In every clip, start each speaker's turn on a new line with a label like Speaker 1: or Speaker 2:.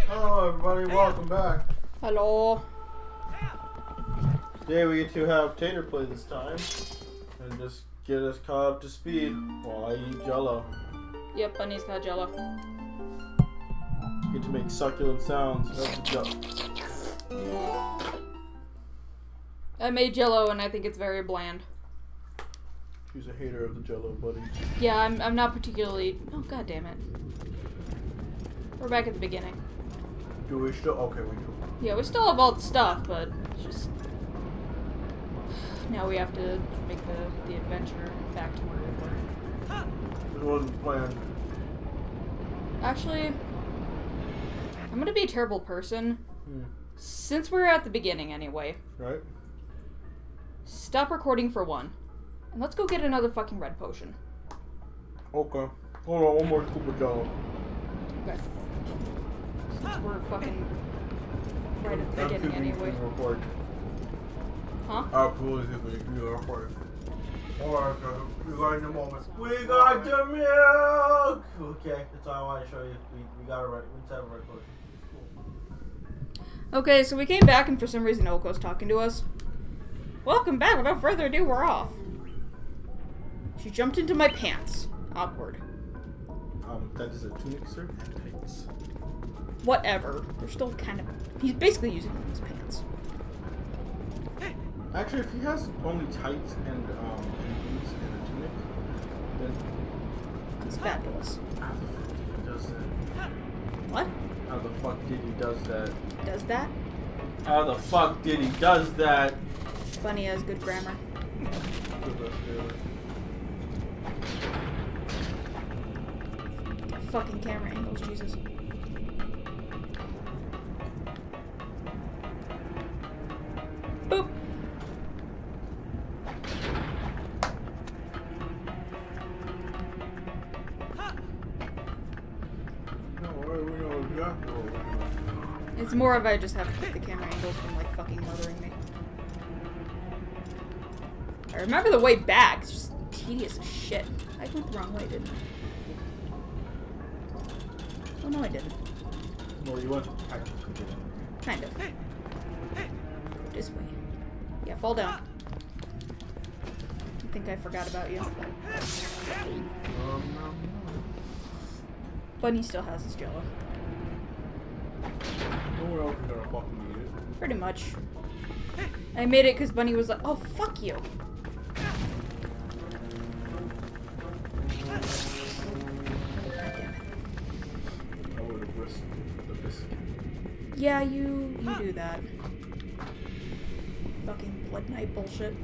Speaker 1: Hello everybody, welcome back.
Speaker 2: Hello.
Speaker 1: Today we get to have Tater play this time and just get us caught up to speed while I eat Jello.
Speaker 2: Yep, Bunny's got Jello.
Speaker 1: Get to make succulent sounds. That's the Jello.
Speaker 2: I made Jello and I think it's very bland.
Speaker 1: She's a hater of the Jello, buddy.
Speaker 2: Yeah, I'm not particularly. Oh god damn it. We're back at the beginning.
Speaker 1: Do we still? Okay, we do.
Speaker 2: Yeah, we still have all the stuff, but it's just now we have to make the adventure back to where we were.
Speaker 1: This wasn't planned.
Speaker 2: Actually, I'm gonna be a terrible person. Since we're at the beginning anyway.
Speaker 1: Right?
Speaker 2: Stop recording for one. And let's go get another fucking red potion.
Speaker 1: Okay. Hold on, one more scoop of Jello.
Speaker 2: Okay. Since we're fucking right at the beginning anyway. Huh?
Speaker 1: Absolutely, you are right. Alright, we got in a moment. We got the milk! Okay, that's all I want to show you. We got it right. We just have it right close.
Speaker 2: Okay, so we came back and for some reason Oko's talking to us. Welcome back. Without further ado, we're off. She jumped into my pants. Awkward.
Speaker 1: That is a tunic, sir? Thanks.
Speaker 2: Whatever. They're still kind of... He's basically using them as pants.
Speaker 1: Actually, if he has only tights and boots and a tunic, then...
Speaker 2: It's fabulous.
Speaker 1: How the fuck did he does that?
Speaker 2: What?
Speaker 1: How the fuck did he does that?
Speaker 2: Does that?
Speaker 1: How the fuck did he does that?
Speaker 2: Bunny has good grammar. Fucking camera angles, Jesus. Boop! It's more of I just have to keep the camera angles from like fucking murdering me. I remember the way back, it's just tedious as shit. I went the wrong way, didn't I? Oh no, I didn't.
Speaker 1: No, you went.
Speaker 2: Kind of. This way. Yeah, fall down. I think I forgot about you.
Speaker 1: No.
Speaker 2: Bunny still has his Jello.
Speaker 1: No one else is gonna fucking eat it.
Speaker 2: Pretty much. I made it because Bunny was like, oh, fuck you. Yeah, you do that. Fucking Blood Knight bullshit.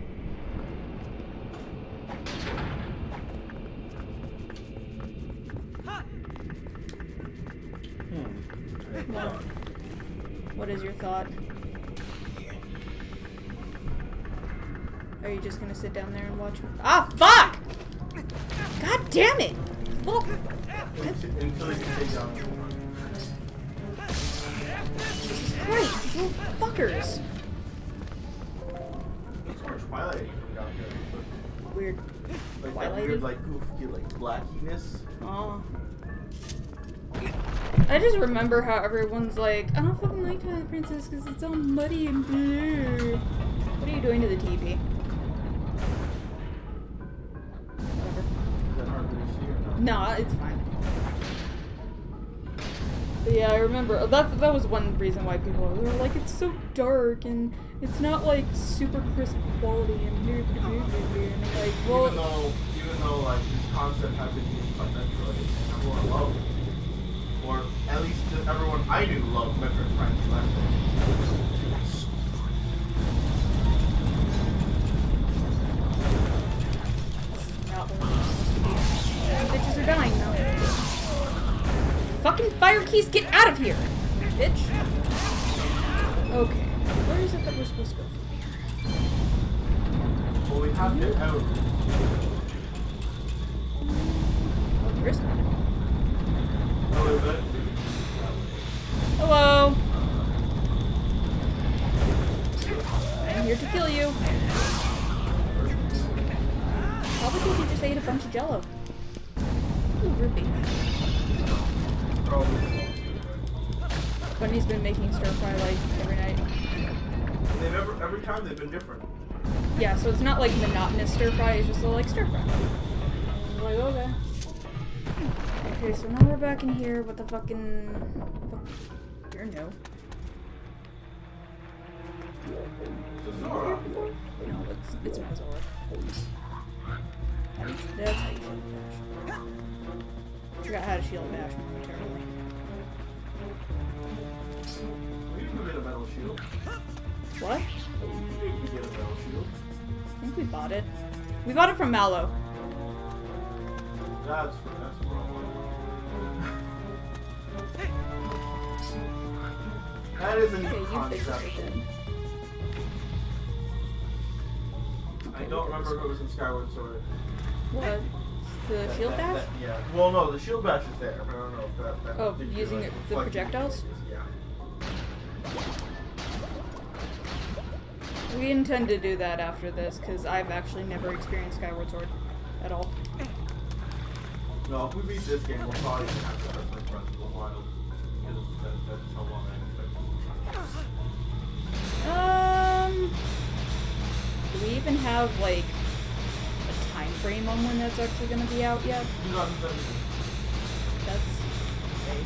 Speaker 2: What is your thought? Are you just gonna sit down there and watch me? Ah, fuck! God damn it! Well,
Speaker 1: Until you can take down.
Speaker 2: Christ, these little fuckers!
Speaker 1: It's more Twilight from down here.
Speaker 2: Weird.
Speaker 1: Like
Speaker 2: Twilight?
Speaker 1: that weird, like, goofy, like, blackiness.
Speaker 2: Oh. I just remember how everyone's like, I don't fucking like Twilight Princess because it's all muddy and blue. What are you doing to the TV? Whatever.
Speaker 1: Is that hard to see or not?
Speaker 2: No, it's fine. But yeah, I remember that was one reason why people were like, it's so dark and it's not like super crisp quality and like, well,
Speaker 1: even though like this concept had been used by Metroid and everyone loved it, or at least everyone I knew loved Metroid Prime Collector.
Speaker 2: not where we're supposed to be. Bitches are dying now. Fucking fire keys, get out of here, bitch! Okay, where is it that we're supposed to go from here?
Speaker 1: Well, we have to out.
Speaker 2: Oh, there is one.
Speaker 1: Oh, is it?
Speaker 2: Hello! I'm here to kill you. Probably because you just ate a bunch of Jello. Ooh, rupee. Bunny's been making stir fry like every night.
Speaker 1: Every time they've been different.
Speaker 2: Yeah, so it's not like monotonous stir fry, it's just a like stir fry. I'm like, okay. Okay, so now we're back in here with the fucking... You're new.
Speaker 1: Zora.
Speaker 2: No, it's not Zora. That's how you shield bash. I forgot how to shield bash momentarily.
Speaker 1: We didn't get a metal shield.
Speaker 2: What?
Speaker 1: We didn't get a metal shield.
Speaker 2: I think we bought it. We bought it from Mallow.
Speaker 1: That's wrong. That is a
Speaker 2: Okay,
Speaker 1: new
Speaker 2: you fixed
Speaker 1: concept.
Speaker 2: it then.
Speaker 1: I don't remember if it was in Skyward Sword.
Speaker 2: What? The shield bash?
Speaker 1: Yeah. Well, no, the shield bash is there, but I don't know if that
Speaker 2: Oh,
Speaker 1: did
Speaker 2: using
Speaker 1: like,
Speaker 2: the
Speaker 1: reflect
Speaker 2: projectiles?
Speaker 1: Yeah.
Speaker 2: We intend to do that after this, because I've actually never experienced Skyward Sword at all.
Speaker 1: No, if we beat this game, we'll probably have to have like Breath of the Wild. Because that's how long I expect.
Speaker 2: Do we even have, like, a time frame on when that's actually going to be out yet?
Speaker 1: 2017.
Speaker 2: That's vague.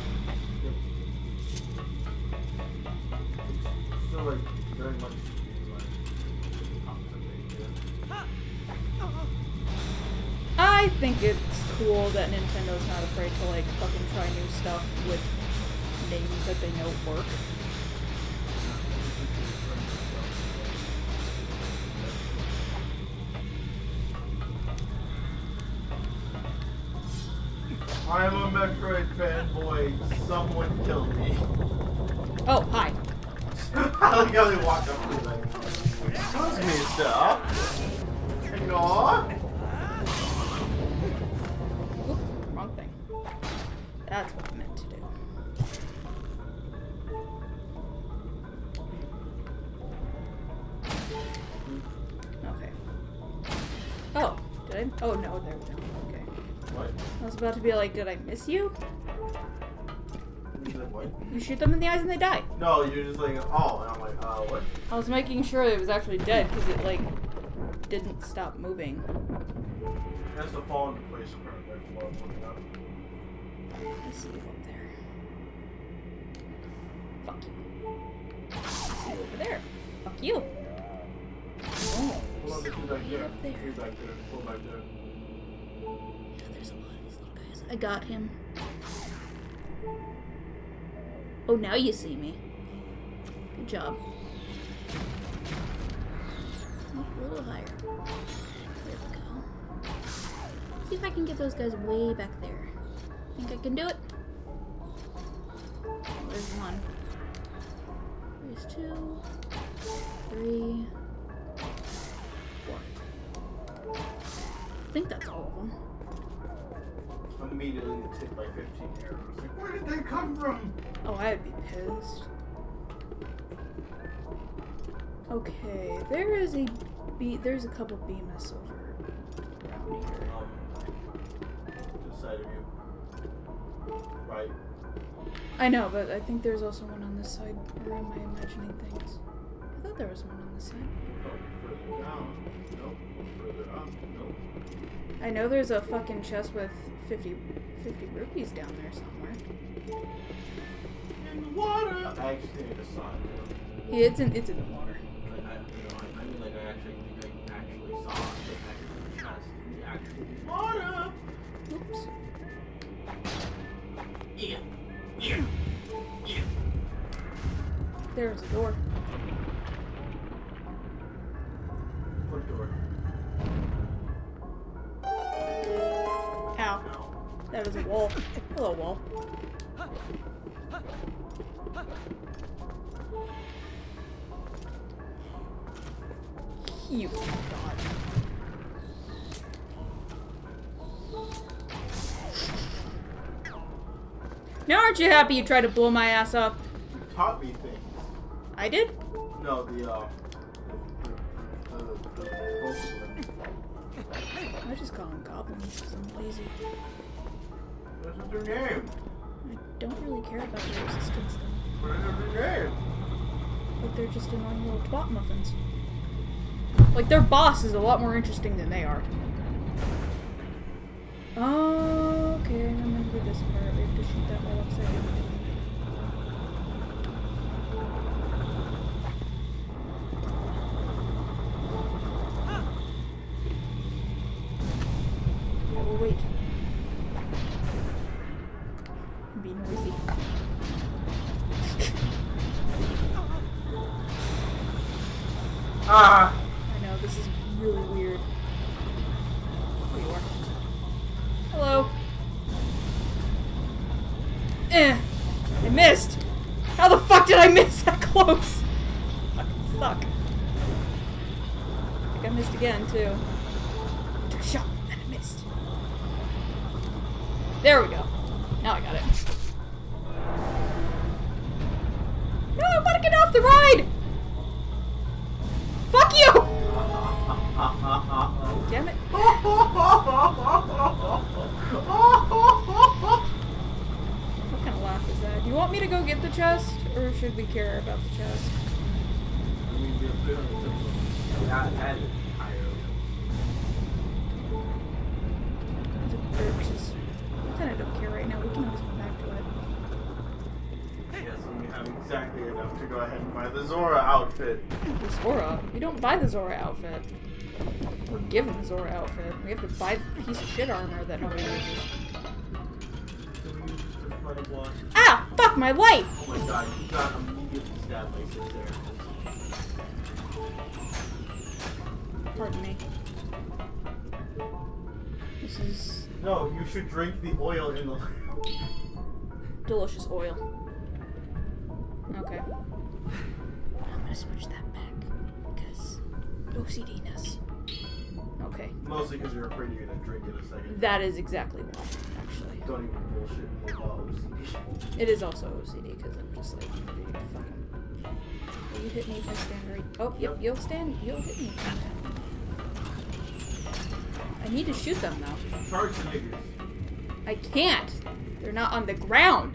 Speaker 1: Still like very much like concept.
Speaker 2: I think it's cool that Nintendo's not afraid to, like, fucking try new stuff with names that they know work.
Speaker 1: I'm a Metroid fanboy. Someone killed me.
Speaker 2: Oh, hi.
Speaker 1: I like how they walk up to me like, excuse me, sir. No.
Speaker 2: Oop, wrong thing. That's what I meant to do. Okay. Oh, did I? Oh, no, there we go. Okay.
Speaker 1: What?
Speaker 2: I was about to be like, did I miss you?
Speaker 1: You like, what?
Speaker 2: You shoot them in the eyes and they die.
Speaker 1: No, you're just like, oh, and I'm like, what?
Speaker 2: I was making sure it was actually dead because it, like, didn't stop moving.
Speaker 1: It has to fall into place apparently from what I'm looking up.
Speaker 2: I see you up there. Fuck you. I see you over there. Fuck you. Oh,
Speaker 1: Hold on, there's two back there.
Speaker 2: up there.
Speaker 1: Two back there. Four back there.
Speaker 2: Yeah, there's a lot of these little guys. I got him. Oh, now you see me. Good job. A little higher. There we go. See if I can get those guys way back there. Think I can do it? Oh, there's one. There's 2, 3, 4. I think that's all of them.
Speaker 1: Immediately gets hit by 15 arrows. Like, where did they come from?
Speaker 2: Oh, I'd be pissed. Okay, there's a couple Bemis over around here.
Speaker 1: This side of you. Right.
Speaker 2: I know, but I think there's also one on this side. Or am I imagining things? I thought there was one on this side.
Speaker 1: Further down. Nope. Further up. Nope.
Speaker 2: I know there's a fucking chest with 50 rupees down there somewhere.
Speaker 1: In the water! I actually need a sign.
Speaker 2: Yeah, it's in the water.
Speaker 1: I mean, like, I actually think I actually saw the chest in the actual water!
Speaker 2: Oops.
Speaker 1: Yeah.
Speaker 2: There's a door.
Speaker 1: What door?
Speaker 2: Ow. That was a wall. Hello, wall. You God. Now aren't you happy you tried to blow my ass up?
Speaker 1: You taught me things.
Speaker 2: I did?
Speaker 1: No, both of them.
Speaker 2: I just call them goblins because I'm lazy.
Speaker 1: That's not their name.
Speaker 2: I don't really care about their existence though. Like they're just annoying little twat muffins. Like their boss is a lot more interesting than they are. Oh, okay, I remember this part. We have to shoot that while upside down. I will wait. Be noisy.
Speaker 1: Ah!
Speaker 2: I know, this is really weird. There you are. Hello. I missed! How the fuck did I miss that close? Fucking suck. I think I missed again, too. I took a shot, and I missed. There we go. Now I got it. No, I want to get off the ride! Fuck you! Damn it. What kind of laugh is that? Do you want me to go get the chest? Or should we care about the chest?
Speaker 1: I mean, you're not at it higher.
Speaker 2: I kind of don't care right now. We can always come back to it.
Speaker 1: Yes, and we have exactly enough to go ahead and buy the Zora outfit.
Speaker 2: The Zora? We don't buy the Zora outfit. We're given the Zora outfit. We have to buy the piece of shit armor that nobody uses. Ah! Fuck my life!
Speaker 1: Oh my god, you got immediately stabbed like this there.
Speaker 2: Pardon me. This is
Speaker 1: No, you should drink the oil in the...
Speaker 2: delicious oil. Okay. I'm gonna switch that back. Because OCD-ness. Okay.
Speaker 1: Mostly because you're afraid you're gonna drink it a second.
Speaker 2: That is exactly why, actually.
Speaker 1: Don't even bullshit about OCD.
Speaker 2: It is also OCD because I'm just like, dude, fucking. Will you hit me if I stand right? Oh, yep, you'll hit me. I need to shoot them though.
Speaker 1: Charge the niggers.
Speaker 2: I can't. They're not on the ground.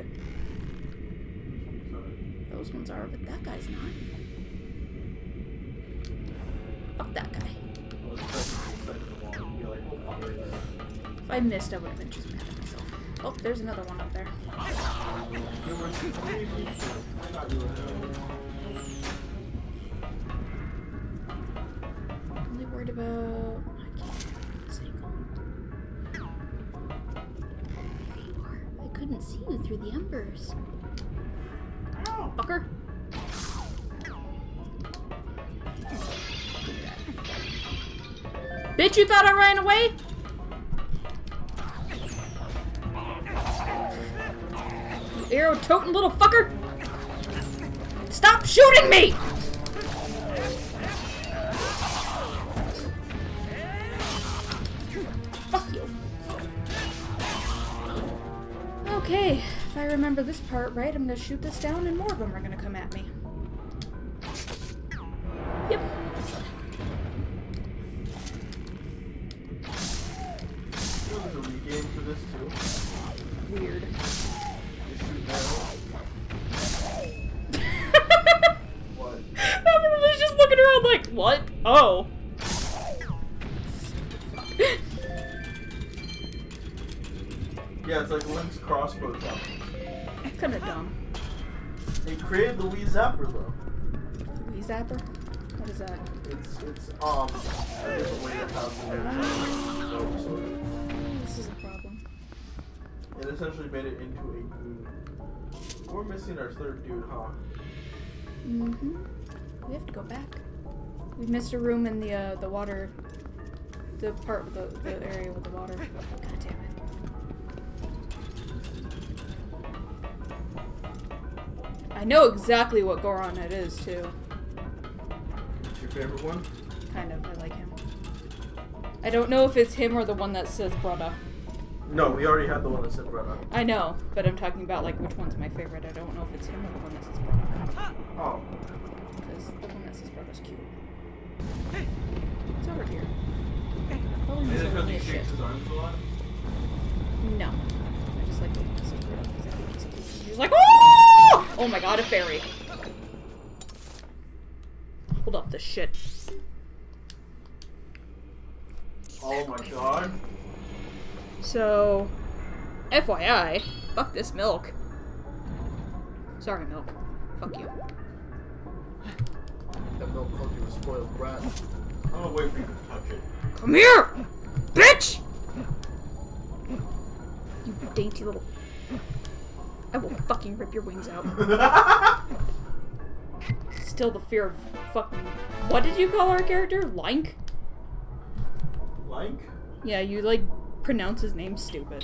Speaker 2: Those ones are, but that guy's not. Fuck that guy. If I missed, I would have been just mad at myself. Oh, there's another one up there. I'm really worried about... I can't single. There you are. I couldn't see you through the embers. Fucker. Bitch, you thought I ran away? You arrow-toting little fucker! Stop shooting me! Fuck you. Okay, if I remember this part right, I'm gonna shoot this down and more of them are gonna come at me. Yep.
Speaker 1: There's a regame for this too.
Speaker 2: Weird.
Speaker 1: What?
Speaker 2: Everyone was just looking around like, what? Oh.
Speaker 1: Yeah, it's like Link's crossbow jump.
Speaker 2: That's kind of dumb.
Speaker 1: They created the Wii Zapper though.
Speaker 2: The Wii Zapper? What is that?
Speaker 1: It's a different way of how to
Speaker 2: This is a problem.
Speaker 1: It essentially made it into a goon. We're missing our third dude, huh?
Speaker 2: Mm-hmm. We have to go back. We missed a room in the water. The part with the area with the water. God damn it. I know exactly what Goron it is too.
Speaker 1: What's your favorite one?
Speaker 2: Kind of. I like him. I don't know if it's him or the one that says brother.
Speaker 1: No, we already had the one that said brother.
Speaker 2: I know, but I'm talking about like which one's my favorite. I don't know if it's him or the one that says brother.
Speaker 1: Oh.
Speaker 2: Because the one that says brother's cute. It's over here. Probably
Speaker 1: Is it
Speaker 2: doesn't
Speaker 1: because
Speaker 2: really
Speaker 1: he
Speaker 2: shit.
Speaker 1: shakes his arms a lot?
Speaker 2: No. I just like the one that says brother because I think he's cute. She's like, oh! Oh my god, a fairy. Hold up this shit.
Speaker 1: Oh my god.
Speaker 2: So, FYI, fuck this milk. Sorry, milk. Fuck you.
Speaker 3: That milk called you a spoiled brat.
Speaker 1: I'm gonna wait for you to touch it.
Speaker 2: Come here! Bitch! You dainty little... I will fucking rip your wings out. Still the fear of fucking... What did you call our character? Lank?
Speaker 1: Like?
Speaker 2: Yeah, you, like, pronounce his name stupid.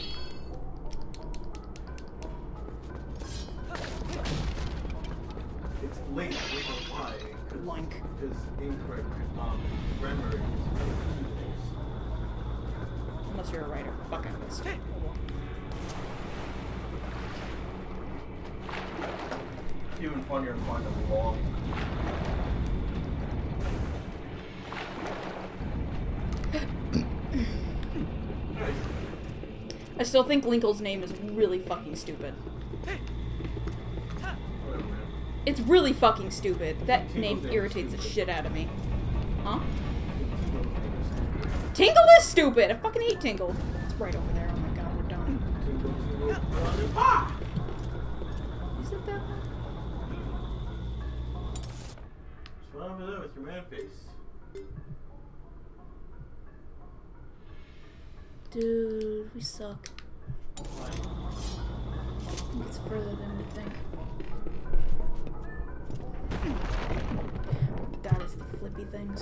Speaker 1: It's late with a Y.
Speaker 2: Lank.
Speaker 1: Because incorrect grammar is
Speaker 2: Unless you're a writer. Fuck, I missed. Oh, well.
Speaker 1: even funnier to find them long.
Speaker 2: I still think Linkle's name is really fucking stupid. It's really fucking stupid. That name irritates the shit out of me. Huh? Tingle is stupid! I fucking hate Tingle. It's right over there. Oh my god, we're done. Is it that one?
Speaker 1: What's wrong with that with your man face?
Speaker 2: Dude, we suck. I think it's further than we think. That is the flippy things.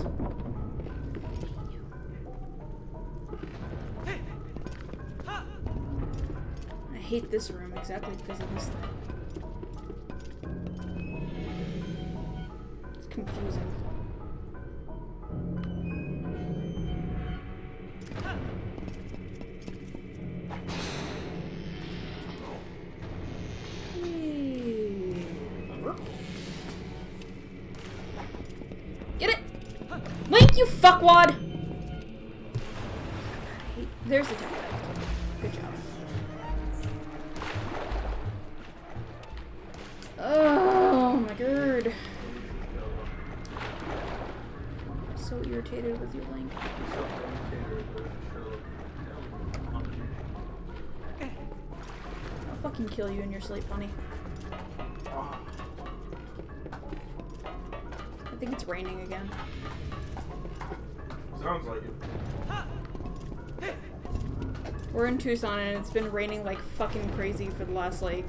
Speaker 2: I hate this room exactly because of this thing. It's confusing. Get it! Link, you fuckwad! There's the template. Good job. Oh my god. I'm so irritated with you, Link. I'll fucking kill you in your sleep, bunny. I think it's raining again.
Speaker 1: Sounds like it.
Speaker 2: We're in Tucson and it's been raining like fucking crazy for the last like...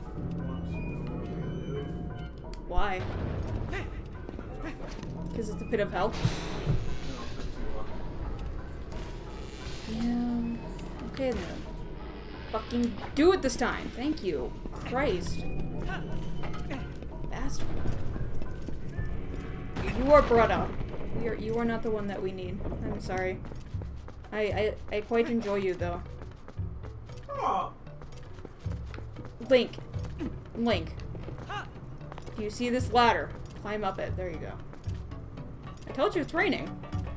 Speaker 2: Why? Because it's a pit of hell? Yeah. Okay then. Fucking do it this time. Thank you. Christ. Bastard. You are brought up. You are not the one that we need. I'm sorry. I quite enjoy you though. Link. Link. Do you see this ladder? Climb up it. There you go. I told you it's raining.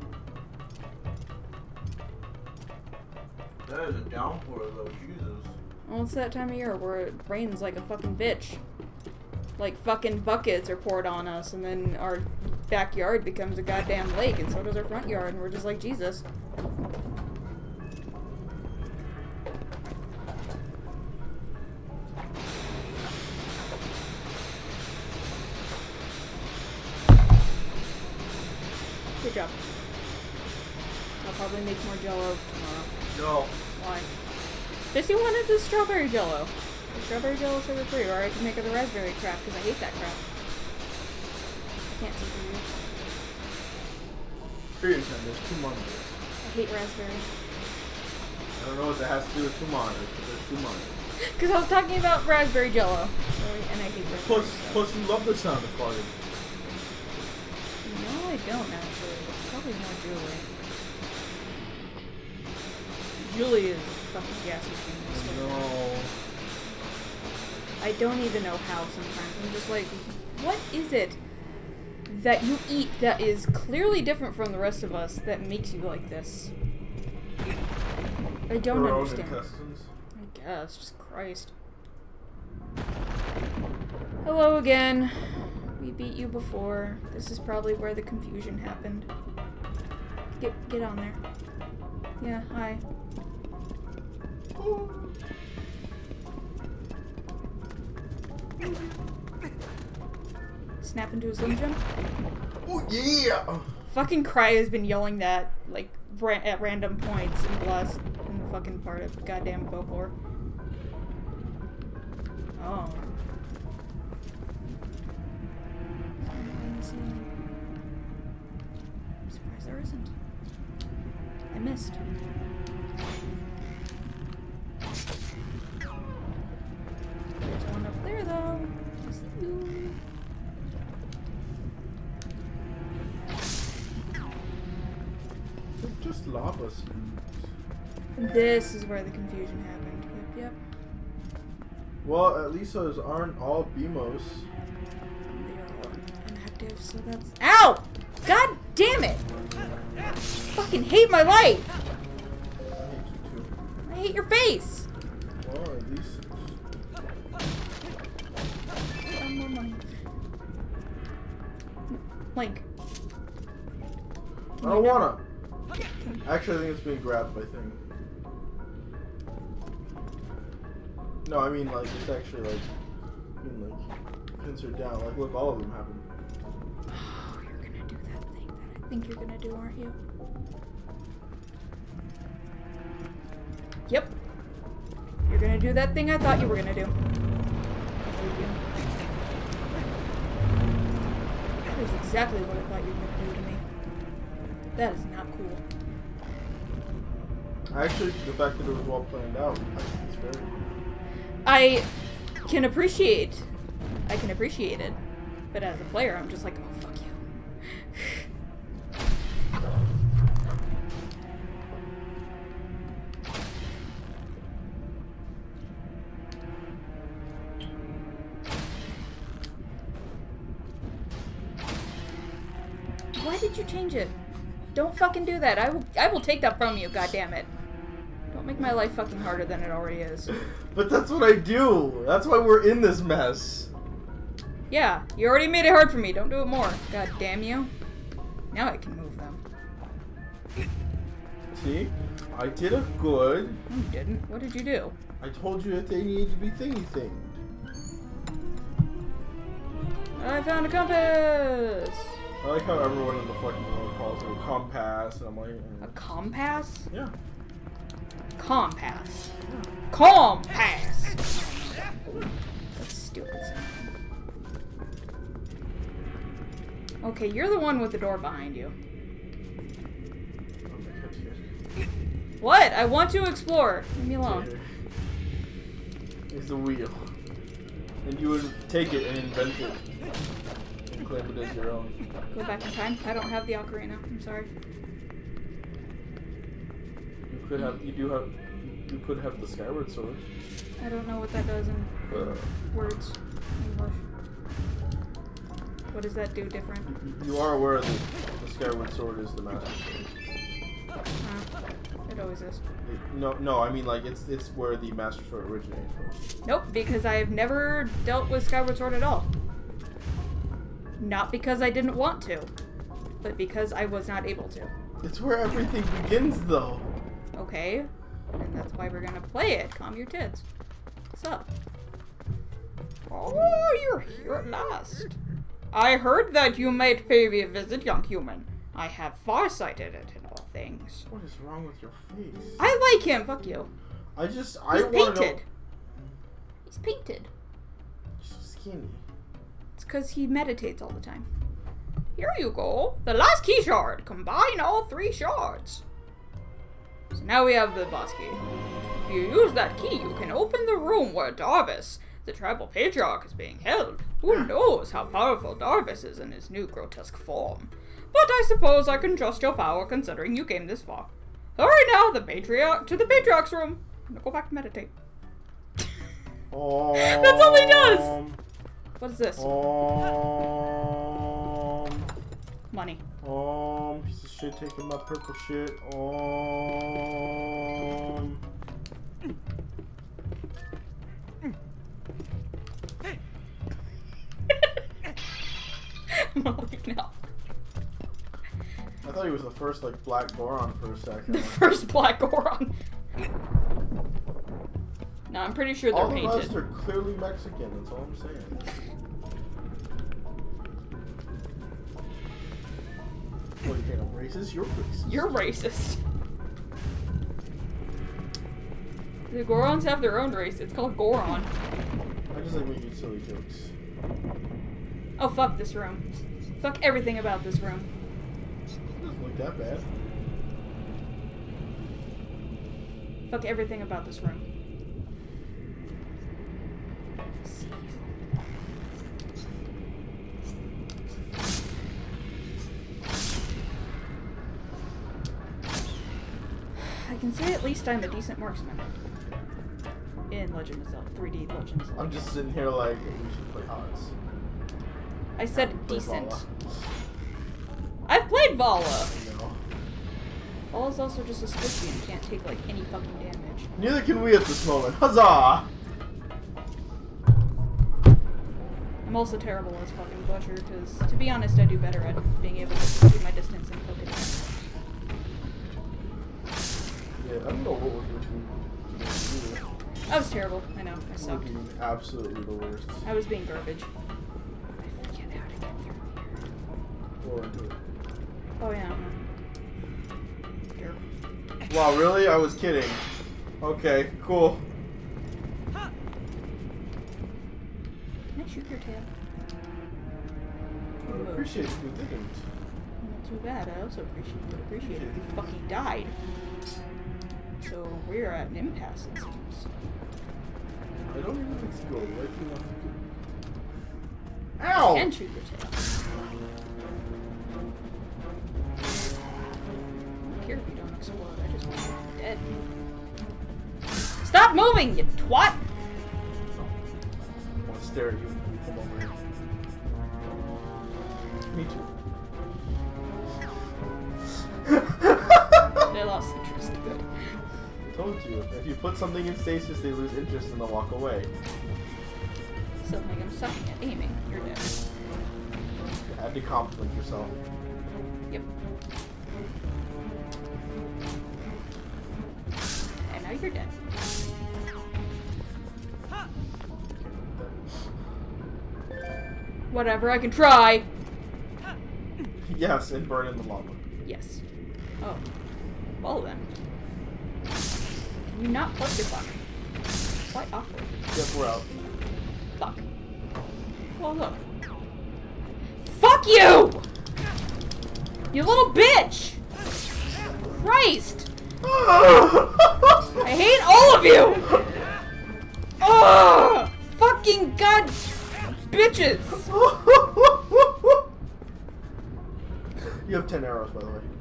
Speaker 1: That is a downpour though, Jesus.
Speaker 2: Well, it's that time of year where it rains like a fucking bitch. Like fucking buckets are poured on us, and then our backyard becomes a goddamn lake, and so does our front yard, and we're just like, Jesus. Good job. I'll probably make more Jello tomorrow.
Speaker 1: No.
Speaker 2: Why? Fissy wanted the strawberry Jello. The strawberry Jello sugar free, or I can make it the raspberry crap because I hate that crap. I can't see through you.
Speaker 1: Seriously, there's two monitors.
Speaker 2: I hate raspberry.
Speaker 1: I don't know what that has to do with two monitors, but there's two monitors.
Speaker 2: Because I was talking about raspberry Jello. So, and I hate raspberry.
Speaker 1: Plus you love the sound of farting.
Speaker 2: No, I don't actually. It's probably more Julie. Julie is a fucking gas machine.
Speaker 1: No.
Speaker 2: I don't even know how sometimes. I'm just like, what is it that you eat that is clearly different from the rest of us that makes you like this? I don't
Speaker 1: Her own
Speaker 2: understand.
Speaker 1: intestines.
Speaker 2: I guess. Just Christ. Hello again. We beat you before. This is probably where the confusion happened. Get on there. Yeah, hi. Snap into a Slim Jim?
Speaker 1: Oh yeah!
Speaker 2: Fucking Cry has been yelling that, like, at random points in the fucking part of goddamn folklore. Oh. I'm surprised there isn't. I missed. There's one up there, though. I see you.
Speaker 1: They're just lava spheres.
Speaker 2: This is where the confusion happened. Yep.
Speaker 1: Well, at least those aren't all BMOs.
Speaker 2: They are all inactive, so that's— Ow! God damn it! I fucking hate my life!
Speaker 1: I hate you too.
Speaker 2: I hate your face!
Speaker 1: Well, at least
Speaker 2: More money. Link.
Speaker 1: I don't wanna. Actually, I think it's being grabbed by thing. No, I mean like it's actually like being like pincered down. Like look, all of them happen.
Speaker 2: Oh, you're gonna do that thing that I think you're gonna do, aren't you? Yep. You're gonna do that thing I thought you were gonna do. That is exactly what I thought you were gonna do to me. That is not cool.
Speaker 1: Actually, the fact that it was well planned out, I think it's very.
Speaker 2: I can appreciate it, but as a player, I'm just like, oh, fuck you. Why did you change it? Don't fucking do that. I will take that from you, goddammit. Don't make my life fucking harder than it already is.
Speaker 1: But that's what I do. That's why we're in this mess.
Speaker 2: Yeah, you already made it hard for me. Don't do it more. God damn you. Now I can move them.
Speaker 1: See? I did it good.
Speaker 2: No, you didn't. What did you do?
Speaker 1: I told you that they need to be thingy-thinged.
Speaker 2: I found a compass!
Speaker 1: I like how everyone in the fucking world calls it a compass, and I'm like...
Speaker 2: A compass?
Speaker 1: Yeah.
Speaker 2: Compass. Compass! That's stupid. Okay, you're the one with the door behind you. What? I want to explore. Leave me alone.
Speaker 1: It's the wheel. And you would take it and invent it. And claim it as your own.
Speaker 2: Go back in time? I don't have the ocarina. I'm sorry.
Speaker 1: You could have the Skyward Sword.
Speaker 2: I don't know what that does in words. English. What does that do different?
Speaker 1: You are aware that the Skyward Sword is the Master Sword.
Speaker 2: It always is.
Speaker 1: No, I mean like it's where the Master Sword originated from.
Speaker 2: Nope, because I've never dealt with Skyward Sword at all. Not because I didn't want to, but because I was not able to.
Speaker 1: It's where everything begins, though.
Speaker 2: Okay, and that's why we're gonna play it. Calm your tits. What's up? Oh, you're here at last. I heard that you might pay me a visit, young human. I have farsighted it in all things.
Speaker 1: What is wrong with your face?
Speaker 2: I like him. Fuck you.
Speaker 1: He's
Speaker 2: painted. He's painted.
Speaker 1: He's so skinny.
Speaker 2: It's because he meditates all the time. Here you go. The last key shard. Combine all 3 shards. So now we have the boss key. If you use that key, you can open the room where Darvis, the tribal patriarch, is being held. Who knows how powerful Darvis is in his new grotesque form. But I suppose I can trust your power considering you came this far. Hurry now, to the patriarch's room. I'm gonna go back and meditate. That's all he does! What is this? Money.
Speaker 1: Piece of shit taking my purple shit.
Speaker 2: I'm gonna leave now.
Speaker 3: I thought he was the first, like, black Goron for a second.
Speaker 2: The first black Goron. No, I'm pretty sure they're
Speaker 3: all
Speaker 2: painted.
Speaker 3: All the rest are clearly Mexican, that's all I'm saying. What, you think I'm racist? You're racist.
Speaker 2: You're racist. The Gorons have their own race. It's called Goron.
Speaker 3: I just like making silly jokes.
Speaker 2: Oh, fuck this room. Fuck everything about this room.
Speaker 3: It doesn't look that bad.
Speaker 2: Fuck everything about this room. I can say at least I'm a decent marksman. In Legend of Zelda, 3D Legend of Zelda.
Speaker 3: I'm just sitting here like, we should play Hots.
Speaker 2: I said decent.
Speaker 3: Vala.
Speaker 2: I've played Vala!
Speaker 3: No.
Speaker 2: Vala's also just a squishy and can't take like any fucking damage.
Speaker 3: Neither can we at this moment. Huzzah!
Speaker 2: I'm also terrible as fucking Butcher, because to be honest, I do better at being able to keep my distance and poke it.
Speaker 3: Yeah, I don't know what was with you.
Speaker 2: I was terrible. I know. I sucked.
Speaker 3: Being absolutely the worst.
Speaker 2: I was being garbage. I forget how to get through here.
Speaker 3: Well, into it.
Speaker 2: Oh yeah. Here.
Speaker 3: Wow, really? I was kidding. Okay, cool.
Speaker 2: Can I shoot your tail?
Speaker 3: I would appreciate if you didn't.
Speaker 2: Not too bad. I also would appreciate if you fucking died. So we're at an impasse, it seems.
Speaker 3: I don't even explode. Why do you want to do? Ow!
Speaker 2: And shoot your tail. I don't care if you don't explode. I just want you dead. Stop moving, you twat!
Speaker 3: I want to stare at you when you come over here. Me too.
Speaker 2: They lost interest. Good.
Speaker 3: I told you. If you put something in stasis, they lose interest and they'll walk away.
Speaker 2: Something I'm sucking at aiming. You're dead.
Speaker 3: You had to compliment yourself.
Speaker 2: Yep. And now you're dead. Whatever, I can try!
Speaker 3: Yes, and burn in the lava.
Speaker 2: Yes. Oh. Well then. Can you not plug your fuck? Quite awkward.
Speaker 3: Yep, we're out.
Speaker 2: Fuck. Well, look. Fuck you! You little bitch! Christ! I hate all of you! Ugh! Fucking god bitches!
Speaker 3: You have 10 arrows, by the way.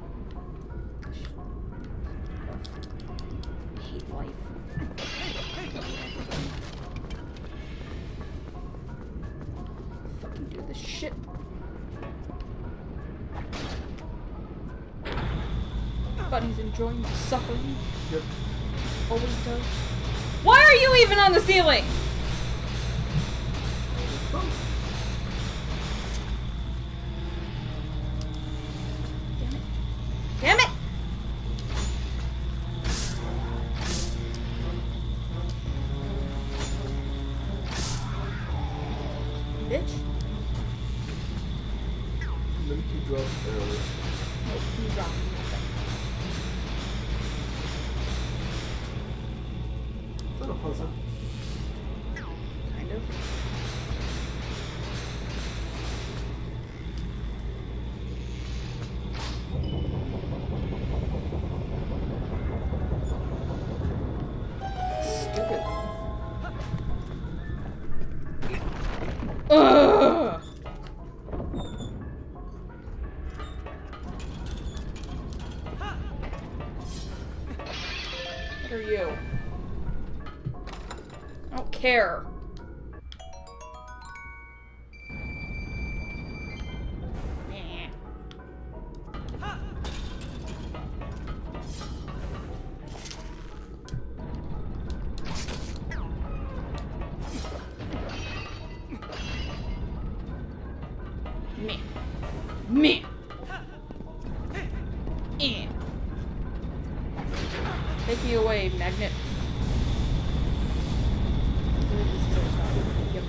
Speaker 2: I hate life. Fucking do this shit. Bunny's enjoying the suffering.
Speaker 3: Yep.
Speaker 2: Always does. Why are you even on the ceiling? Damn it. Damn it! Bitch.
Speaker 3: Let me keep dropping arrows.
Speaker 2: Nope, you dropped me.
Speaker 3: Is that a puzzle?
Speaker 2: Kind of. Stupid. Ugh! What are you? I don't care. Meh. Me. Me. Eh. Take me away, magnet. Yep.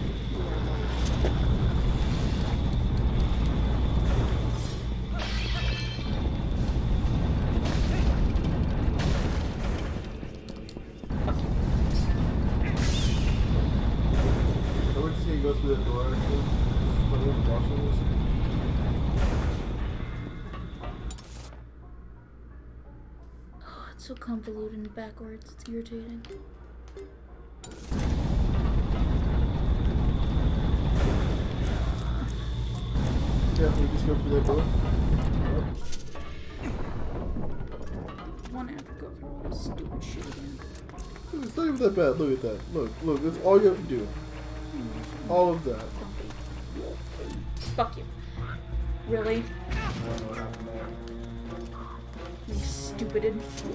Speaker 3: I would see you go through the door actually. But we're watching this.
Speaker 2: Oh, it's so convoluted and backwards. It's irritating.
Speaker 3: Yeah, we just go through that door.
Speaker 2: I want to have to go through all this stupid shit again.
Speaker 3: It's not even that bad. Look at that. Look. That's all you have to do. All of that.
Speaker 2: Fuck you. Really?
Speaker 3: I don't know what happened there.
Speaker 2: You stupided.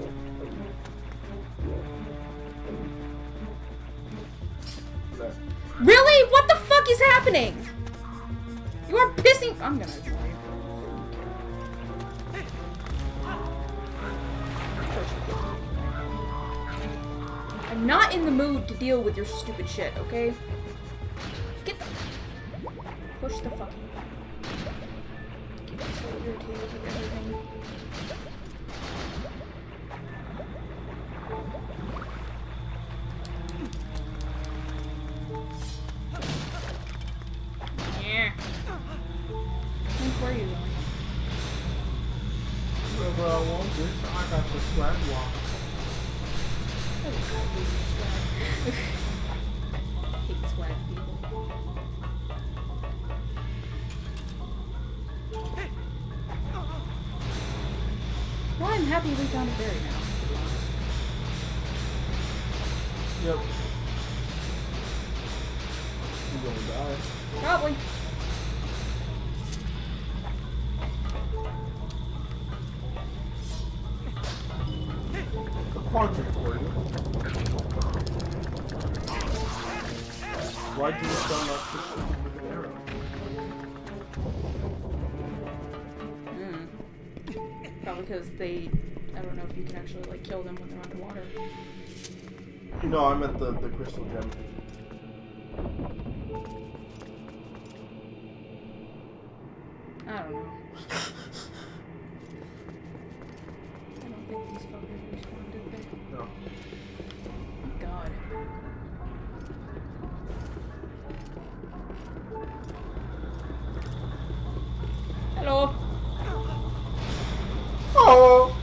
Speaker 3: That.
Speaker 2: Really? What the fuck is happening? You are pissing. I'm gonna ignore you. I'm not in the mood to deal with your stupid shit, okay? Get the. Push the fucking button. Get me so irritated with everything. Yeah. Where are you going?
Speaker 3: Wherever I want, bitch. I got the swag walk.
Speaker 2: Oh, God, I hate swag. I hate swag people. Well, I'm happy we found a fairy now, to be honest.
Speaker 3: Yep. You're gonna die.
Speaker 2: Probably.
Speaker 3: A quadrant for you. Why do you start off this shit with an arrow?
Speaker 2: Probably because they, I don't know if you can actually like kill them when they're underwater.
Speaker 3: No, I meant the crystal gem.
Speaker 2: I don't know. I don't think these fuckers respond, did they?
Speaker 3: No.
Speaker 2: Thank God. Hello.
Speaker 3: Oh!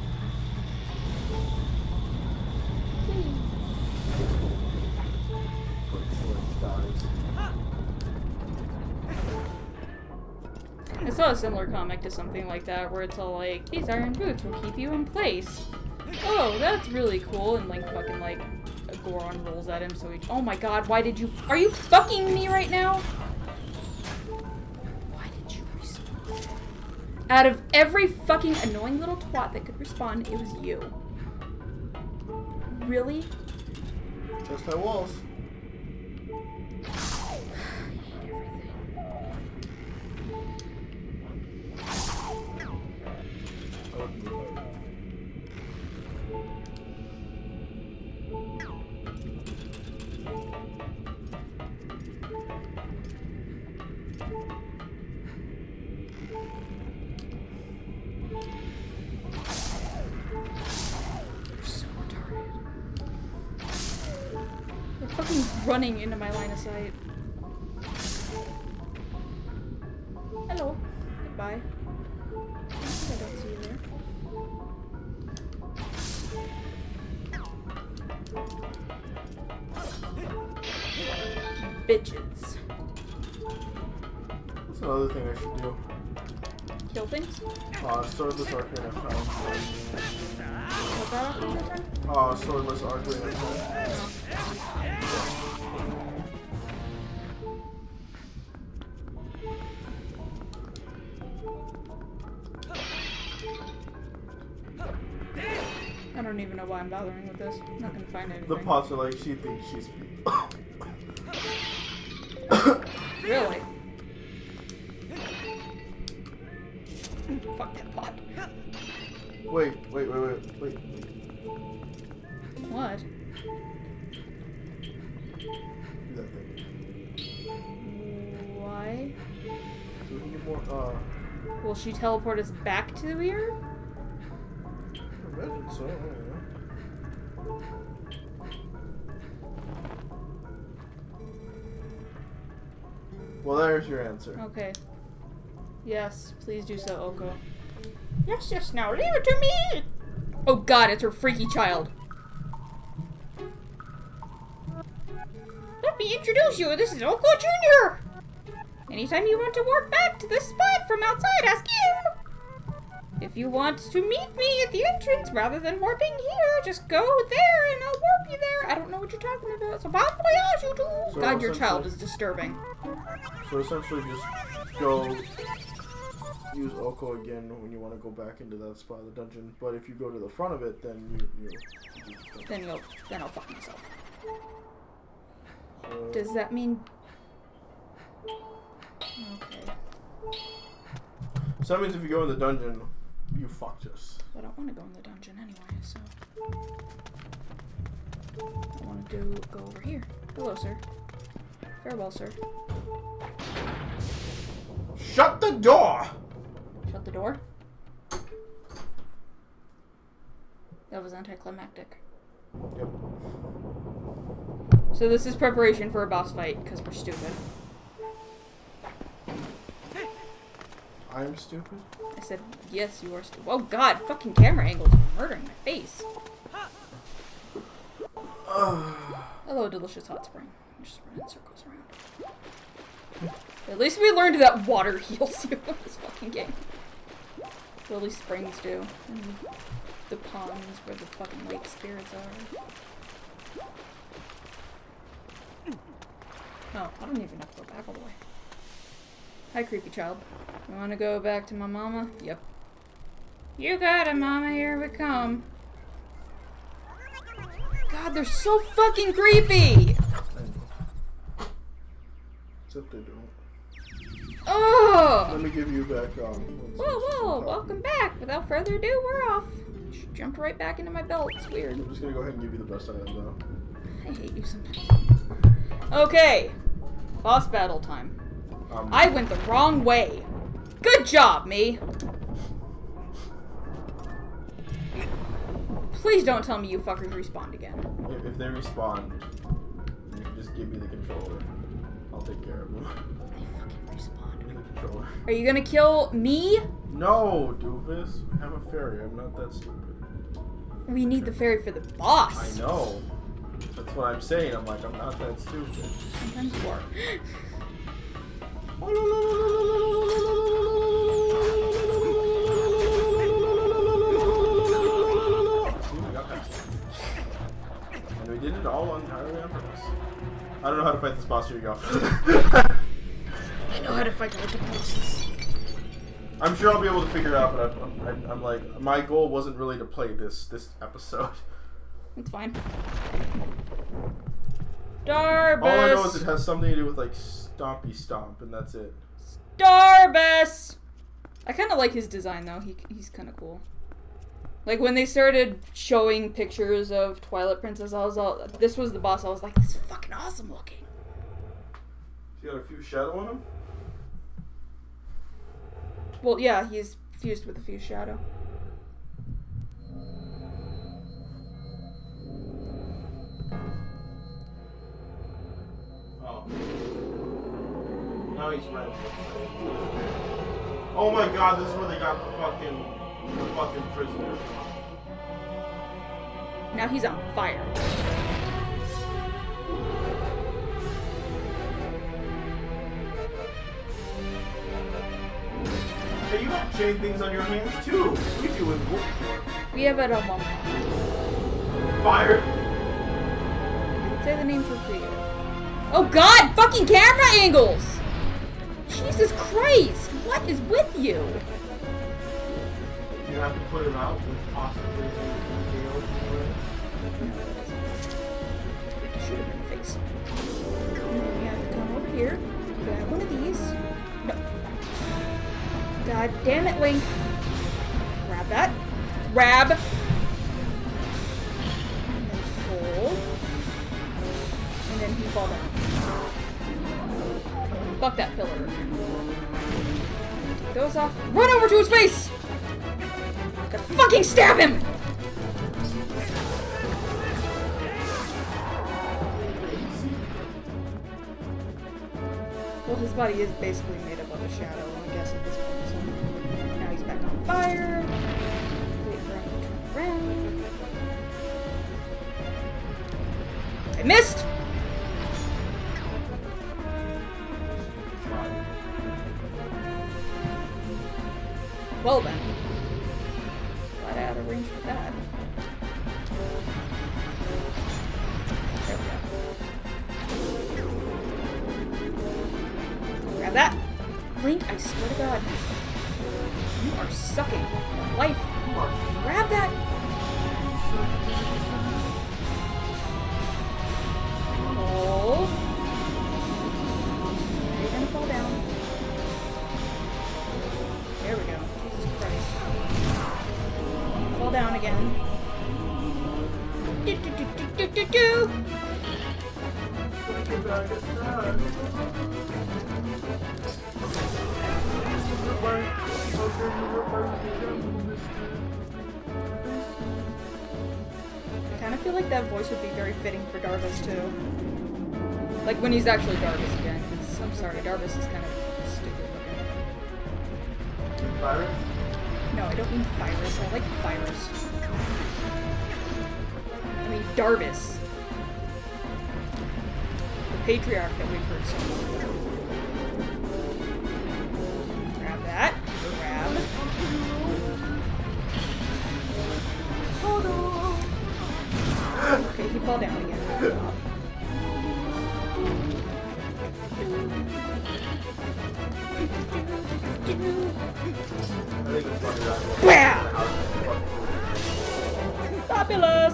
Speaker 2: I saw a similar comic to something like that where it's all like, these iron boots will keep you in place. Oh, that's really cool. And like fucking like a Goron rolls at him so he, oh my God, why did you, are you fucking me right now? Why did you respond? Out of every fucking annoying little twat that could respond, it was you. Really?
Speaker 3: Just I was.
Speaker 2: Running into my line of sight. Hello. Goodbye. I don't see you there. Bitches.
Speaker 3: That's another thing I should do.
Speaker 2: Kill things?
Speaker 3: Swordless arcane I found.
Speaker 2: What that off the time?
Speaker 3: Swordless arcane I found.
Speaker 2: I don't even know why I'm bothering with this. I'm not gonna find anything.
Speaker 3: The pots are like, she thinks she's...
Speaker 2: Really? Fuck that pot.
Speaker 1: Wait.
Speaker 2: What?
Speaker 1: Do that thing.
Speaker 2: Why?
Speaker 1: So we can get more,
Speaker 2: Will she teleport us back to here?
Speaker 1: I imagine so, I don't know. Well, there's your answer.
Speaker 2: Okay. Yes, please do so, Oko. Yes, now leave it to me! Oh god, it's her freaky child. Let me introduce you, this is Oko Jr. Anytime you want to warp back to this spot from outside, ask him. If you want to meet me at the entrance rather than warping here, just go there and I'll warp you there. I don't know what you're talking about, so bon voyage, you two!
Speaker 1: So
Speaker 2: God, your child is disturbing.
Speaker 1: So essentially just go use Oko again when you want to go back into that spot of the dungeon. But if you go to the front of it, then
Speaker 2: Then I'll fuck myself.
Speaker 1: So,
Speaker 2: Does that mean... Okay.
Speaker 1: so that means if you go in the dungeon, you fucked us.
Speaker 2: I don't want to go in the dungeon anyway, so... I want to go over here. Hello, sir. Farewell, sir.
Speaker 1: Shut the door!
Speaker 2: Shut the door. That was anticlimactic.
Speaker 1: Yep.
Speaker 2: So this is preparation for a boss fight, because we're stupid.
Speaker 1: I'm stupid?
Speaker 2: I said, yes, you are stupid. Oh god, fucking camera angles are murdering my face. Hello, delicious hot spring. I'm just running circles around. At least we learned that water heals you in this fucking game. Well, at least springs do. And the ponds where the fucking lake spirits are. Oh, I don't even have to go back all the way. Hi, creepy child. You wanna go back to my mama? Yep. You got it, mama. Here we come. God, they're so fucking creepy!
Speaker 1: Except they don't.
Speaker 2: Oh!
Speaker 1: Let me give you back,
Speaker 2: Whoa, welcome back. Without further ado, we're off. Just jumped right back into my belt. It's weird.
Speaker 1: I'm just gonna go ahead and give you the best items though.
Speaker 2: I hate you sometimes. Okay. Boss battle time. I went the wrong way. Good job, me. Please don't tell me you fuckers respawned again.
Speaker 1: If they respawn, you can just give me the controller. I'll take care of them.
Speaker 2: They fucking respawned.
Speaker 1: Give me the controller.
Speaker 2: Are you gonna kill me?
Speaker 1: No, doofus. I have a fairy. I'm not that stupid.
Speaker 2: We need the fairy for the boss.
Speaker 1: I know. That's what I'm saying. I'm like, I'm not that stupid.
Speaker 2: Sometimes you are.
Speaker 1: And we did it all entirely on purpose. I don't know how to fight this boss. Here you go.
Speaker 2: I know how to fight with the bosses.
Speaker 1: I'm sure I'll be able to figure it out, but I'm like, my goal wasn't really to play this episode.
Speaker 2: It's fine. Starbus!
Speaker 1: All I know is it has something to do with like Stompy Stomp, and that's it.
Speaker 2: Starbus! I kind of like his design though. He's kind of cool. Like when they started showing pictures of Twilight Princess, I was all, this was the boss. I was like, this is fucking awesome looking.
Speaker 1: You got a few shadow on him?
Speaker 2: Well, yeah, he's fused with a fused shadow.
Speaker 1: Oh. Now he's red. Oh my god, this is where they got the fucking prisoner.
Speaker 2: Now he's on fire.
Speaker 1: Hey, you have chain things on your hands too. We do in Wolf.
Speaker 2: We have it on one.
Speaker 1: Fire.
Speaker 2: Didn't say the name for free. Oh god, fucking camera angles! Jesus Christ, what is with you?
Speaker 1: You have to put him out with possibly
Speaker 2: Shoot him in the face. And then we have to come over here, grab one of these. No. God damn it, Link. that. Grab. Hold. And then he fall down. Fuck that pillar. Take those off. Run over to his face! Gotta fucking stab him! Well, his body is basically made up of a shadow, I guess, at this point. So now he's back on fire. Wait for him to turn around. I missed! Well then. Glad I had a range for that. There we go. Grab that! Link, I swear to God. You are sucking life. Grab that! Hold. You're gonna fall down. There we go. Jesus Christ. Fall down again. Do do do do do do do. I kind of feel like that voice would be very fitting for Darvis too. Like when he's actually Darvis again. 'Cause I'm sorry, Darvis is kind of stupid looking.
Speaker 1: Virus?
Speaker 2: No, I don't mean Virus. I like Virus. I mean Darvis. The patriarch that we've heard so much about. Grab that. Grab. Okay, he fell down again. Bam! Fabulous!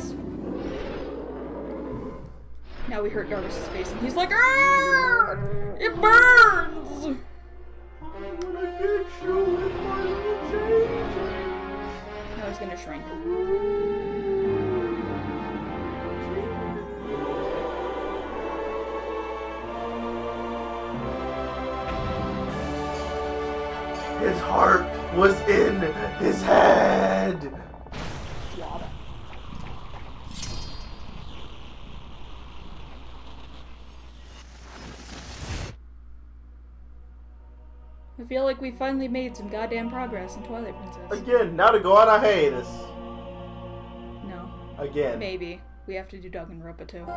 Speaker 2: Now we hurt Darvis's face and he's like, "Arrgh! It burns!"
Speaker 1: I'm gonna get you with my little change.
Speaker 2: Now he's gonna shrink.
Speaker 1: His heart was in his head.
Speaker 2: I feel like we finally made some goddamn progress in Twilight Princess.
Speaker 1: Again, now to go on a hiatus.
Speaker 2: No.
Speaker 1: Again.
Speaker 2: Maybe. We have to do Danganronpa too.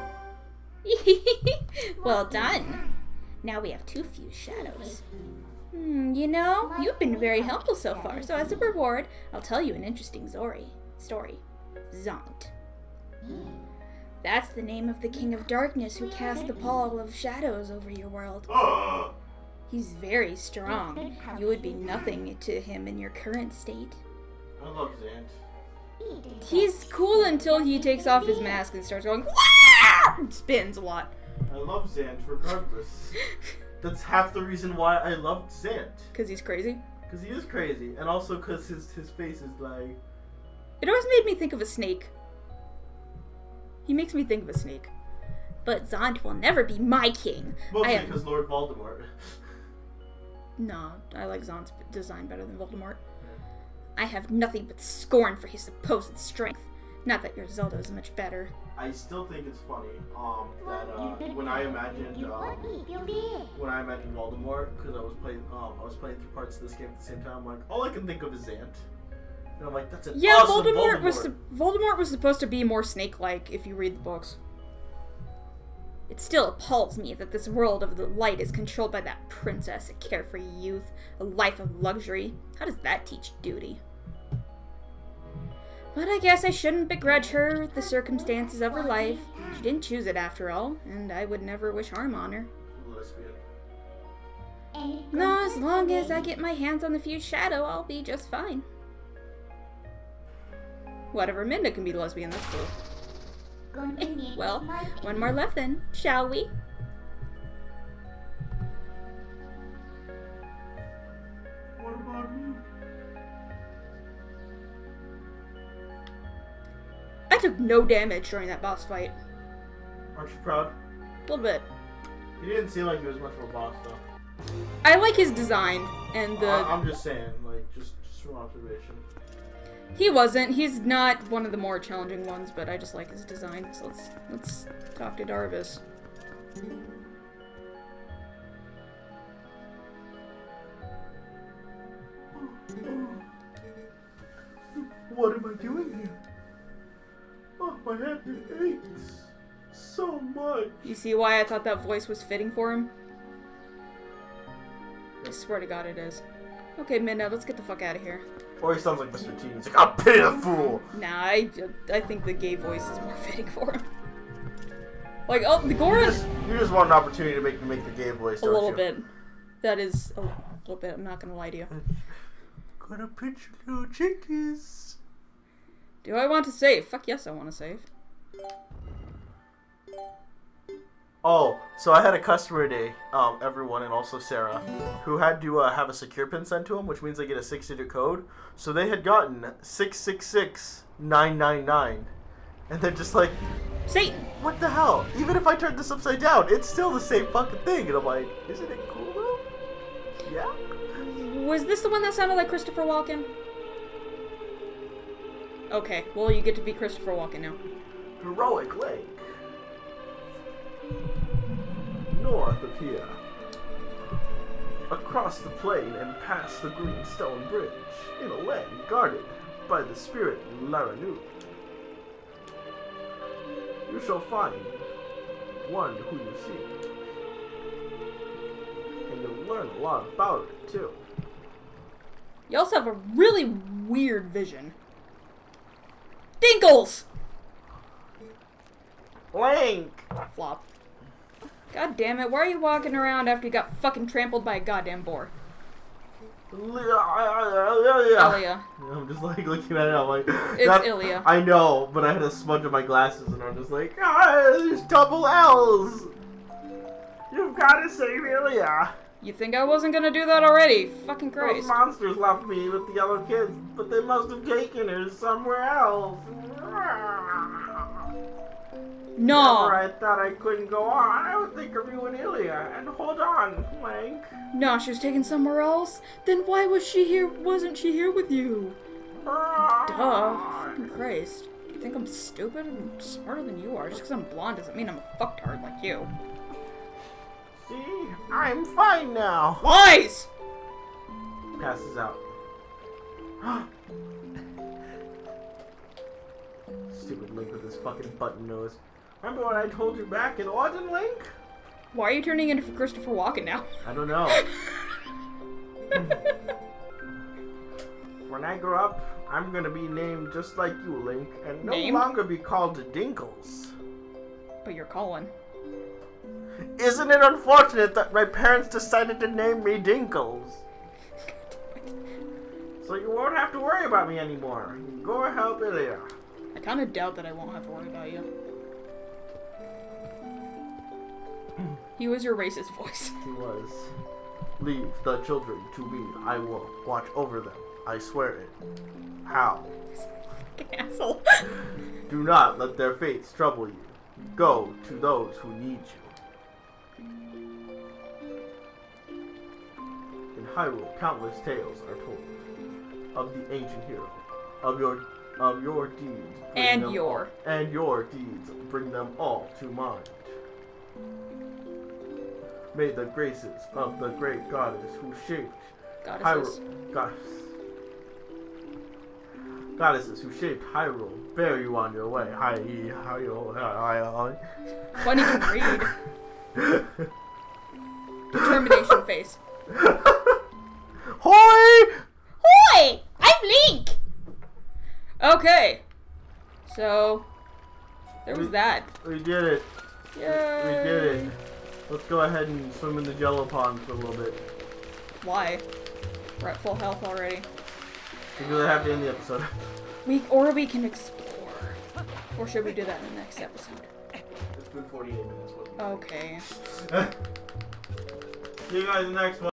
Speaker 2: Well done. Now we have two fused shadows. You know, you've been very helpful so far, so as a reward, I'll tell you an interesting story. Zont. That's the name of the King of Darkness who cast the pall of shadows over your world. He's very strong. You would be nothing to him in your current state.
Speaker 1: I love Zant.
Speaker 2: He's cool until he takes off his mask and starts going, "Wah!" and spins a lot.
Speaker 1: I love Zant regardless. That's half the reason why I loved Zant.
Speaker 2: Because he's crazy?
Speaker 1: Because he is crazy. And also because his face is like...
Speaker 2: It always made me think of a snake. He makes me think of a snake. But Zont will never be my king.
Speaker 1: Mostly because Lord Voldemort.
Speaker 2: No, I like Zont's design better than Voldemort. I have nothing but scorn for his supposed strength. Not that your Zelda is much better.
Speaker 1: I still think it's funny that when I imagined Voldemort, because I was playing through parts of this game at the same time, I'm like, all I can think of is Zant. And I'm like, that's an awesome
Speaker 2: Voldemort was supposed to be more snake-like if you read the books. It still appalls me that this world of the light is controlled by that princess, a carefree youth, a life of luxury. How does that teach duty? But I guess I shouldn't begrudge her the circumstances of her life. She didn't choose it after all, and I would never wish harm on her.
Speaker 1: Lesbian.
Speaker 2: No, as long as I get my hands on the fused shadow, I'll be just fine. Whatever, Minda can be lesbian, that's cool. Well, one more left then, shall we?
Speaker 1: What about me?
Speaker 2: I took no damage during that boss fight.
Speaker 1: Aren't you proud?
Speaker 2: A little bit.
Speaker 1: He didn't seem like he was much of a boss, though.
Speaker 2: I like his design and the.
Speaker 1: I'm just saying, like, just from observation.
Speaker 2: He wasn't. He's not one of the more challenging ones, but I just like his design. So let's talk to Darvis.
Speaker 1: What am I doing here? Oh, my head aches so much.
Speaker 2: You see why I thought that voice was fitting for him? I swear to God it is. Okay, Midna, let's get the fuck out of here.
Speaker 1: Or he sounds like Mr. T. He's like, I'm pitiful.
Speaker 2: Nah, I think the gay voice is more fitting for him. Like, oh, the Goron.
Speaker 1: You just want an opportunity to make the gay voice, don't you?
Speaker 2: A little bit. That is a little bit. I'm not gonna lie to you.
Speaker 1: Gonna pinch your little chickies.
Speaker 2: Do I want to save? Fuck yes, I want to save.
Speaker 1: Oh, so I had a customer today, everyone, and also Sarah, who had to have a secure pin sent to them, which means they get a 6-digit code. So they had gotten 666999, and they're just like,
Speaker 2: Satan!
Speaker 1: what the hell? Even if I turn this upside down, it's still the same fucking thing. And I'm like, isn't it cool though? Yeah.
Speaker 2: Was this the one that sounded like Christopher Walken? Okay, well you get to be Christopher Walken now.
Speaker 1: Heroic Lake. North of here. Across the plain and past the green stone bridge, in a land guarded by the spirit Laranu. You shall find one who you seek. And you'll learn a lot about it, too.
Speaker 2: You also have a really weird vision. Dinkles!
Speaker 1: Link!
Speaker 2: Flop. God damn it, why are you walking around after you got fucking trampled by a goddamn boar? Ilya.
Speaker 1: I'm just like looking at it, I'm like...
Speaker 2: It's Ilya.
Speaker 1: I know, but I had a smudge on my glasses and I'm just like, there's double L's! You've got to save Ilya!
Speaker 2: You think I wasn't gonna do that already? Fucking Christ.
Speaker 1: Those monsters left me with the yellow kids, but they must have taken her somewhere else.
Speaker 2: No!
Speaker 1: Whenever I thought I couldn't go on, I would think of you and Ilya. And hold on, Link.
Speaker 2: No, she was taken somewhere else? Then why was she here? Wasn't she here with you? Duh. Fucking Christ. Do you think I'm stupid? I'm smarter than you are. Just because I'm blonde doesn't mean I'm a fucktard like you.
Speaker 1: See? I'm fine now.
Speaker 2: Lies!
Speaker 1: Passes out. Stupid Link with his fucking button nose. Remember when I told you back in Autumn, Link?
Speaker 2: Why are you turning into Christopher Walken now?
Speaker 1: I don't know. When I grow up, I'm gonna be named just like you, Link, and no longer be called Dinkles.
Speaker 2: But you're Colin.
Speaker 1: Isn't it unfortunate that my parents decided to name me Dinkles? So you won't have to worry about me anymore. Go help Ilya.
Speaker 2: I kind of doubt that I won't have to worry about you. He was your racist voice.
Speaker 1: He was. Leave the children to me. I will watch over them. I swear it. How?
Speaker 2: Fucking asshole.
Speaker 1: Do not let their fates trouble you. Go to those who need you. In Hyrule, countless tales are told of the ancient hero, of your deeds,
Speaker 2: and your
Speaker 1: deeds. Bring them all to mind. May the graces of the great goddess who shaped goddesses who shaped Hyrule bear you on your way.
Speaker 2: Funny to read. Determination face.
Speaker 1: Hoi!
Speaker 2: Hoi! I'm Link! Okay. So, there was that.
Speaker 1: We did it.
Speaker 2: Yay!
Speaker 1: We did it. Let's go ahead and swim in the Jello pond for a little bit.
Speaker 2: Why? We're at full health already.
Speaker 1: Because I have to end the episode.
Speaker 2: We can explore. Or should we do that in the next episode?
Speaker 1: It's been 48 minutes.
Speaker 2: Okay.
Speaker 1: See you guys in the next one.